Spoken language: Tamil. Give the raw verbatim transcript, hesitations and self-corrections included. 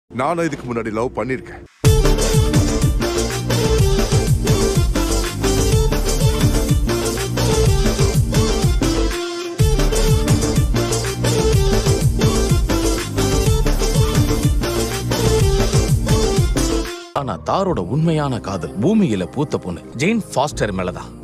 நானும் இதுக்கு முன்னாடி லவ் பண்ணிருக்கேன். ஆனா தாரோட உண்மையான காதல் பூமியில பூத்த பொண்ணு ஜெயின் ஃபாஸ்டர் மேலதான்.